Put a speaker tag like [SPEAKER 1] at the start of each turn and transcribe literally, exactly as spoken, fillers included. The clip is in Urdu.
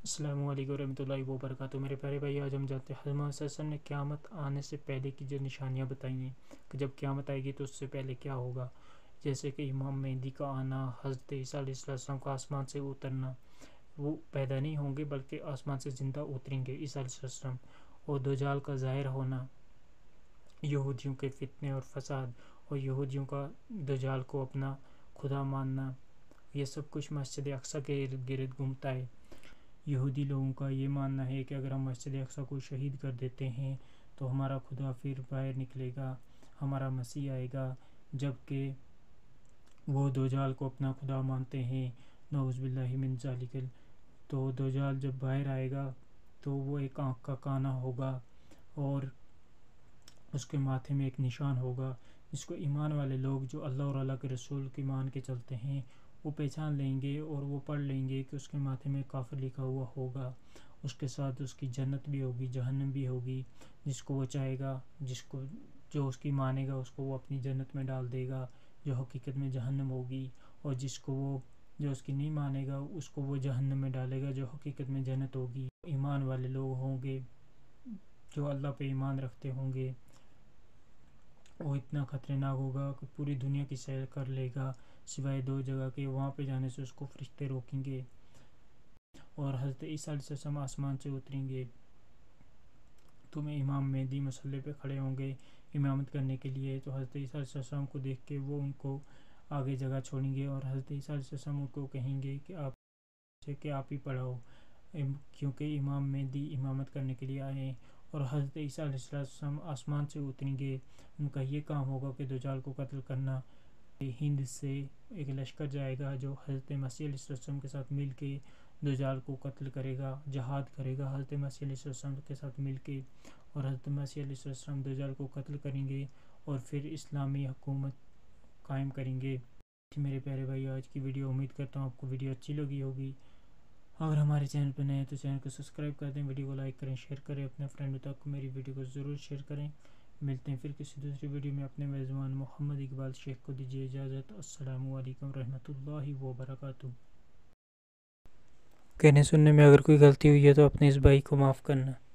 [SPEAKER 1] السلام علیکم ورحمۃ اللہ وبرکاتہ۔ میرے پیارے بھائی، آج ہم جانتے ہیں حضرت محمد صلی اللہ علیہ وسلم نے قیامت آنے سے پہلے کی جو نشانیاں بتائی ہیں کہ جب قیامت آئے گی تو اس سے پہلے کیا ہوگا، جیسے کہ امام مہدی کا آنا، حضرت عیسیٰ علیہ السلام کا آسمان سے اترنا۔ وہ پیدا نہیں ہوں گے بلکہ آسمان سے زندہ اتریں گے عیسیٰ علیہ السلام، اور دجال کا ظاہر ہونا، یہودیوں کے فتنے اور فساد، اور یہودیوں کا دجال کو اپنا خدا ماننا، یہ سب کچھ مسجد اقصی کے ارد گرد گھومتا ہے۔ یہودی لوگوں کا یہ ماننا ہے کہ اگر ہم مسجد اقصی کو شہید کر دیتے ہیں تو ہمارا خدا پھر باہر نکلے گا، ہمارا مسیح آئے گا، جبکہ وہ دجال کو اپنا خدا مانتے ہیں، نعوذ باللہ من ذالک۔ تو دجال جب باہر آئے گا تو وہ ایک آنکھ کا کانا ہوگا اور اس کے ماتھے میں ایک نشان ہوگا، جس کو ایمان والے لوگ جو اللہ اور اللہ کے رسول کی مان کے چلتے ہیں وہ پہچان لیں گے اور وہ پڑھ لیں گے کہ اس کے ماتھے میں کافر لکھا ہوا ہوگا۔ اس کے ساتھ اس کی جنت بھی ہوگی، جہنم بھی ہوگی، جس کو وہ چاہے گا، جس کو جو اس کی مانے گا اس کو وہ اپنی جنت میں ڈال دے گا جو حقیقت میں جہنم ہوگی، اور جس کو وہ جو اس کی نہیں مانے گا اس کو وہ جہنم میں ڈالے گا جو حقیقت میں جنت ہوگی۔ ایمان والے لوگ ہوں گے جو اللہ پہ ایمان رکھتے ہوں گے، وہ اتنا خطرناک ہوگا کہ پوری دنیا کی سیر کر لے گا سوائے دو جگہ کے، وہاں پہ جانے سے اس کو فرشتے روکیں گے۔ اور حضرت عیسیٰ علیہ السلام آسمان سے اتریں گے تو میں امام مہدی مسلح پہ کھڑے ہوں گے امامت کرنے کے لیے، تو حضرت عیسیٰ علیہ السلام کو دیکھ کے وہ ان کو آگے جگہ چھوڑیں گے، اور حضرت عیسیٰ علیہ السلام ان کو کہیں گے کہ آپ کہ آپ ہی پڑھاؤ، کیونکہ امام مہدی امامت کرنے کے لیے آئے ہیں۔ اور حضرت عیسیٰ علیہ السلام آسمان سے اتریں گے، ان کا یہ کام ہوگا کہ دجال کو قتل کرنا۔ ہند سے ایک لشکر جائے گا جو حضرت مسیح علیہ السلام کے ساتھ مل کے دجال کو قتل کرے گا، جہاد کرے گا حضرت مسیح علیہ السلام کے ساتھ مل کے، اور حضرت مسیح علیہ السلام دجال کو قتل کریں گے اور پھر اسلامی حکومت قائم کریں گے۔ میرے پیارے بھائی، آج کی ویڈیو امید کرتا ہوں آپ کو ویڈیو اچھی لگی ہوگی۔ اگر ہمارے چینل پہ نئے ہیں تو چینل کو سبسکرائب کر دیں، ویڈیو کو لائک کریں، شیئر کریں، اپنے فرینڈوں تک میری ویڈیو کو ضرور شیئر کریں۔ ملتے ہیں پھر کسی دوسری ویڈیو میں۔ اپنے میزبان محمد اقبال شیخ کو دیجیے اجازت۔ السلام علیکم ورحمۃ اللہ وبرکاتہ۔ کہنے سننے میں اگر کوئی غلطی ہوئی ہے تو اپنے اس بھائی کو معاف کرنا۔